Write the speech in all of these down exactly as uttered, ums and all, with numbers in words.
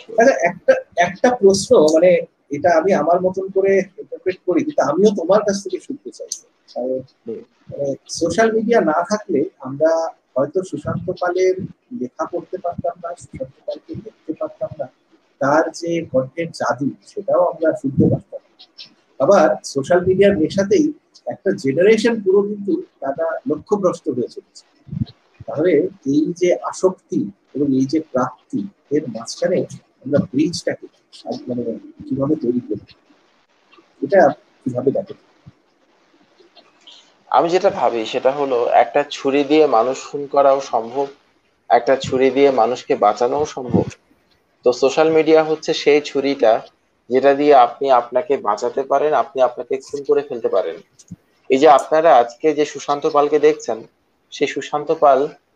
আচ্ছা, একটা একটা প্রশ্ন, মানে এটা আমি আমার মতন করে ইন্টারপ্রেট করি, কিন্তু আমিও তোমার কাছ থেকে শুনতে চাইছি। সোশ্যাল মিডিয়া না থাকলে আমরা হয়তো সুশান্ত পালের লেখা পড়তে পারতাম না, সুশান্ত পালকে দেখতে পারতাম না, তার যে কন্টেন্ট জাদু সেটাও আমরা শুনতে পারতাম। আবার সোশ্যাল মিডিয়ার নেশাতেই একটা জেনারেশন পুরো কিন্তু তারা লক্ষ্যভ্রষ্ট হয়ে চলেছে। তাহলে এই যে আসক্তি এবং এই যে প্রাপ্তি, এর মাঝখানে আমরা ব্রিজটাকে মানে কিভাবে তৈরি করি, এটা কিভাবে দেখেন? আমি যেটা ভাবি সেটা হলো, একটা ছুরি দিয়ে মানুষ খুন করাও সম্ভব, একটা ছুরি দিয়ে মানুষকে বাঁচানোও সম্ভব। তো সোশ্যাল মিডিয়া হচ্ছে সেই ছুরিটা যেটা দিয়ে আপনি আপনাকে বাঁচাতে পারেন, আপনি আপনাকে খুন করে ফেলতে পারেন। এই যে আপনারা আজকে যে সুশান্ত পালকে দেখছেন, সেই সুশান্ত পাল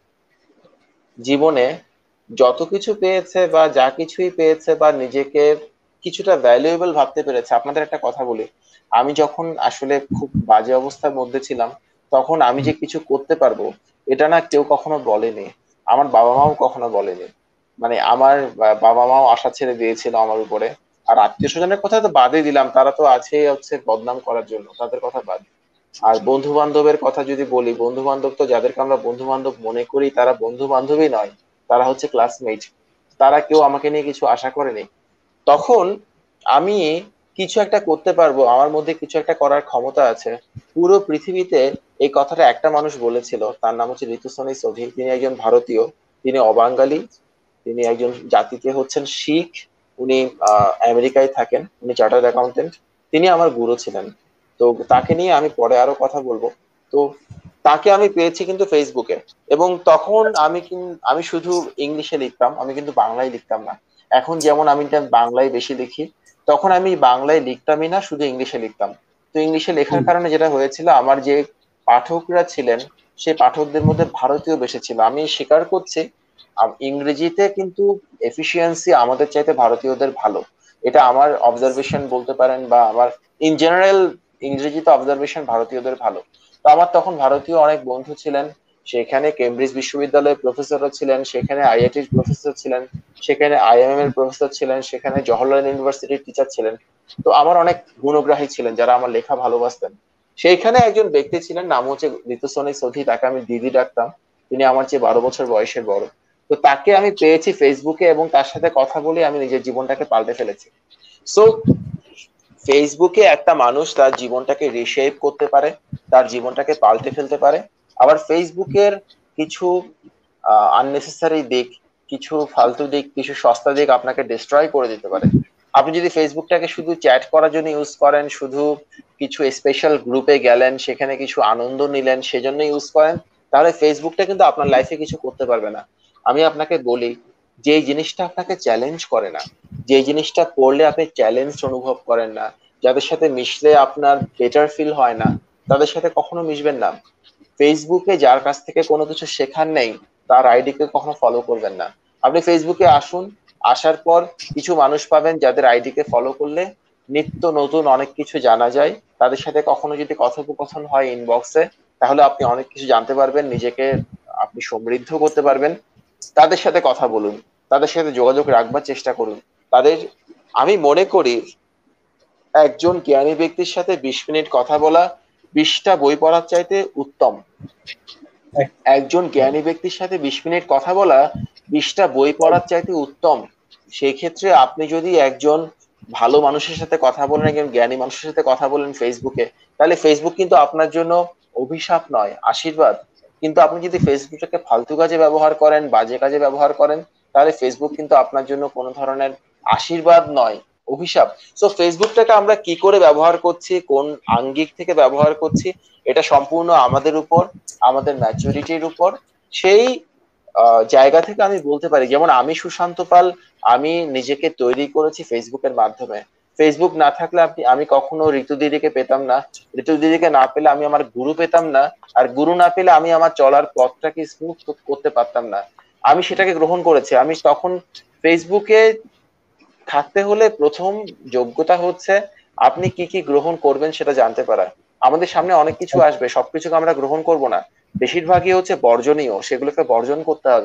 জীবনে যত কিছু পেয়েছে বা যা কিছুই পেয়েছে বা নিজেকে কিছুটা ভ্যালুয়েবল ভাবতে পেরেছে। আপনাদের একটা কথা বলি, আমি যখন আসলে খুব বাজে অবস্থার মধ্যে ছিলাম, তখন আমি যে কিছু করতে পারবো এটা না কেউ কখনো বলেনি, আমার বাবা মাও কখনো বলেনি। মানে আমার বা- বাবা মাও আশা ছেড়ে দিয়েছিল আমার উপরে। আর আত্মীয় স্বজনের কথা তো বাদই দিলাম, তারা তো আছেই হচ্ছে বদনাম করার জন্য, তাদের কথা বাদ। আর বন্ধু বান্ধবের কথা যদি বলি, বন্ধু বান্ধব তো যাদেরকে আমরা বন্ধু বান্ধব মনে করি তারা বন্ধু বান্ধবই নয়, তারা হচ্ছে ক্লাসমেট। তারা কেউ আমাকে নিয়ে কিছু আশা করেনি। তখন আমি কিছু একটা করতে পারবো, আমার মধ্যে কিছু একটা করার ক্ষমতা আছে। পুরো পৃথিবীতে এই কথাটা একটা মানুষ বলেছিল, তার নাম হচ্ছে ঋতুসনি সোধি। তিনি একজন ভারতীয়, তিনি অবাঙালি, তিনি একজন জাতিতে হচ্ছেন শিখ। উনি আহ আমেরিকায় থাকেন, উনি চার্টার্ড অ্যাকাউন্টেন্ট। তিনি আমার গুরু ছিলেন। তো তাকে নিয়ে আমি পরে আরো কথা বলবো। তো তাকে আমি পেয়েছি কিন্তু ফেসবুকে। এবং তখন আমি কিন- আমি শুধু ইংলিশে লিখতাম, আমি কিন্তু বাংলায় লিখতাম না। এখন যেমন আমি টা বাংলায় বেশি লিখি, তখন আমি বাংলায় লিখতামই না, শুধু ইংলিশে লিখতাম। তো ইংলিশে লেখার কারণে যেটা হয়েছিল, আমার যে পাঠকরা ছিলেন সেই পাঠকদের মধ্যে ভারতীয় বেশি ছিল। আমি স্বীকার করছি, আম- ইংরেজিতে কিন্তু এফিসিয়েন্সি আমাদের চাইতে ভারতীয়দের ভালো। এটা আমার অবজারভেশন বলতে পারেন, বা আমার ইন জেনারেল ইংরেজিতে অবজারভেশন ভারতীয়দের ভালো। তো আমার তখন ভারতীয় অনেক বন্ধু ছিলেন। সেখানে কেমব্রিজ বিশ্ববিদ্যালয়ের প্রফেসরও ছিলেন, সেখানে আইআইটির প্রফেসর ছিলেন, সেখানে আইএমএম এর প্রফেসর ছিলেন, সেখানে জওহরলাল ইউনিভার্সিটির টিচার ছিলেন। তো আমার অনেক গুণগ্রাহী ছিলেন যারা আমার লেখা ভালোবাসতেন। সেইখানে একজন ব্যক্তি ছিলেন, নাম হচ্ছে ঋতুসনি সোধি, তাকে আমি দিদি ডাকতাম। তিনি আমার চেয়ে বারো বছর বয়সের বড়। তো তাকে আমি পেয়েছি ফেসবুকে, এবং তার সাথে কথা বলে আমি নিজের জীবনটাকে পাল্টে ফেলেছি। সো ফেসবুকে একটা মানুষ তার জীবনটাকে রিশেপ করতে পারে, তার জীবনটাকে পাল্টে ফেলতে পারে। আবার ফেসবুকের কিছু আননেসেসারি দিক, কিছু ফালতু দিক, কিছু সস্তা দিক আপনাকে ডিস্ট্রয় করে দিতে পারে। আপনি যদি ফেসবুকটাকে শুধু চ্যাট করার জন্য ইউজ করেন, শুধু কিছু স্পেশাল গ্রুপে গেলেন, সেখানে কিছু আনন্দ নিলেন, সেজন্য ইউজ করেন, তাহলে ফেসবুকটা কিন্তু আপনার লাইফে কিছু করতে পারবে না। আমি আপনাকে বলি, যে জিনিসটা আপনাকে চ্যালেঞ্জ করে না, যে জিনিসটা পড়লে আপনি চ্যালেঞ্জ অনুভব করেন না, যাদের সাথে মিশলে আপনার বেটার ফিল হয় না, তাদের সাথে কখনো মিশবেন না। ফেসবুকে যার কাছ থেকে কোনো কিছু শেখার নেই, তার আইডি কে কখনো ফলো করবেন না। আপনি ফেসবুকে আসুন, আসার পর কিছু মানুষ পাবেন যাদের আইডি কে ফলো করলে নিত্য নতুন অনেক কিছু জানা যায়। তাদের সাথে কখনো যদি কথোপকথন হয় ইনবক্সে, তাহলে আপনি অনেক কিছু জানতে পারবেন, নিজেকে আপনি সমৃদ্ধ করতে পারবেন। তাদের সাথে কথা বলুন, তাদের সাথে যোগাযোগ রাখবার চেষ্টা করুন। তাদের, আমি মনে করি একজন জ্ঞানী ব্যক্তির সাথে বিশ মিনিট কথা বলা বিশটা বই পড়ার চাইতে উত্তম। একজন জ্ঞানী ব্যক্তির সাথে বিশ মিনিট কথা বলা বিশটা বই পড়ার চাইতে উত্তম। সেই ক্ষেত্রে আপনি যদি একজন ভালো মানুষের সাথে কথা বলেন, একজন জ্ঞানী মানুষের সাথে কথা বলেন ফেসবুকে, তাহলে ফেসবুক কিন্তু আপনার জন্য অভিশাপ নয়, আশীর্বাদ। কিন্তু আপনি যদি ফেসবুকটাকে ফালতু কাজে ব্যবহার করেন, বাজে কাজে ব্যবহার করেন, তাহলে ফেসবুক কিন্তু আপনার জন্য কোনো ধরনের আশীর্বাদ নয়, অভিশাপ। সো ফেসবুকটাকে আমরা কি করে ব্যবহার করছি, কোন আঙ্গিক থেকে ব্যবহার করছি, এটা সম্পূর্ণ আমাদের উপর, আমাদের ম্যাচুরিটির উপর। সেই আহ, জায়গা থেকে আমি বলতে পারি, যেমন আমি সুশান্ত পাল, আমি নিজেকে তৈরি করেছি ফেসবুকের মাধ্যমে। ফেসবুক না থাকলে আপনি, আমি কখনো ঋতু দিদিকে পেতাম না, ঋতু দিদিকে না পেলে আমি আমার গুরু পেতাম না, আর গুরু না পেলে আমি আমার চলার পথটাকে স্মুথ করতে পারতাম না। আমি সেটাকে গ্রহণ করেছি। আমি তখন ফেসবুকে থাকতে হলে প্রথম যোগ্যতা হচ্ছে আপনি কি কি গ্রহণ করবেন সেটা জানতে পারা। আমাদের সামনে অনেক কিছু আসবে, সবকিছুকে আমরা গ্রহণ করব না, বেশিরভাগই হচ্ছে বর্জনীয়, সেগুলোকে বর্জন করতে হবে।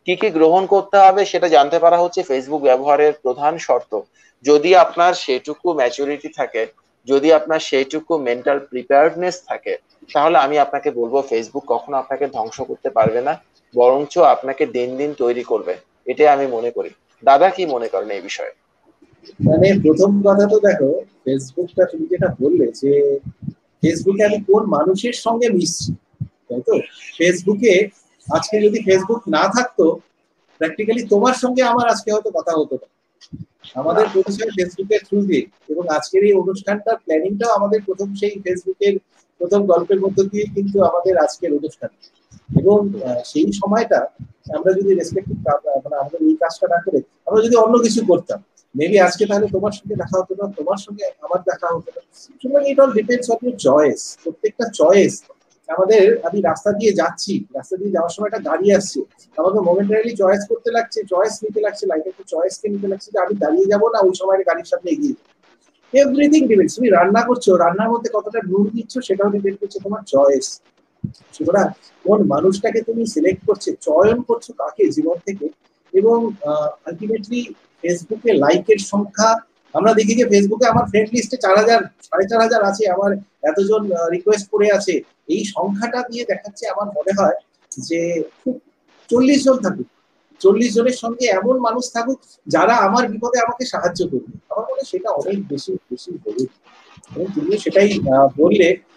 কি কি গ্রহণ করতে হবে সেটা জানতে পারা হচ্ছে ফেসবুক ব্যবহারের প্রধান শর্ত। যদি আপনার সেটুকু ম্যাচুরিটি থাকে, যদি আপনার সেইটুকু মেন্টাল প্রিপেয়ার্ডনেস থাকে, তাহলে আমি আপনাকে বলবো ফেসবুক কখনো আপনাকে ধ্বংস করতে পারবে না, বরঞ্চ আপনাকে দিন দিন তৈরি করবে, এটাই আমি মনে করি। দাদা কি মনে করেন এই বিষয়ে? মানে প্রথম কথা তো দেখো, ফেসবুকটা তুমি যেটা বললে যে ফেসবুকে আমি কোন মানুষের সঙ্গে মিশছি, তাই তো? ফেসবুকে আজকে যদি ফেসবুক না থাকতো, প্র্যাকটিক্যালি তোমার সঙ্গে আমার আজকে হয়তো কথা হতো না। আমাদের পরিচয় ফেসবুকের থ্রু দিয়ে, এবং আজকের এই অনুষ্ঠানটার প্ল্যানিংটাও আমাদের প্রথম সেই ফেসবুকের প্রথম গল্পের মধ্য দিয়ে কিন্তু আমাদের আজকের অনুষ্ঠান। এবং সেই সময়টা আমরা যদি রেসপেক্টিভ মানে আমাদের এই কাজটা না করে আমরা যদি অন্য কিছু করতাম, মেবি আজকে তাহলে তোমার সঙ্গে দেখা হতো না, তোমার সঙ্গে আমার দেখা হতো না। সুতরাং it all depends on your choice. প্রত্যেকটা চয়েস আমাদের, আমি রাস্তা দিয়ে যাচ্ছি, রাস্তা দিয়ে যাওয়ার সময় একটা গাড়ি আসছে, আমাকে মোমেন্টারিলি চয়েস করতে লাগছে, চয়েস নিতে লাগছে, লাইফে একটা চয়েসকে নিতে লাগছে যে আমি দাঁড়িয়ে যাবো না ওই সময়ের গাড়ির সামনে এগিয়ে। Everything depends. তুমি রান্না করছো, রান্নার মধ্যে কতটা নুন দিচ্ছ সেটাও ডিপেন্ড করছে তোমার চয়েস। সুতরাং কোন মানুষটাকে তুমি সিলেক্ট করছে, চয়ন করছো কাকে জীবন থেকে। এবং আলটিমেটলি ফেসবুকে লাইকের সংখ্যা, আমরা দেখি যে ফেসবুকে আমার ফ্রেন্ড লিস্টে চার হাজার সাড়ে চার হাজার আছে, আমার এতজন রিকোয়েস্ট করে আছে, এই সংখ্যাটা দিয়ে দেখাচ্ছে আমার মনে হয় যে খুব চল্লিশ জন থাকুক, চল্লিশ জনের সঙ্গে এমন মানুষ থাকুক যারা আমার বিপদে আমাকে সাহায্য করবে। আমার মনে হয় সেটা অনেক বেশি বেশি জরুরি। এবং তুমি সেটাই বললে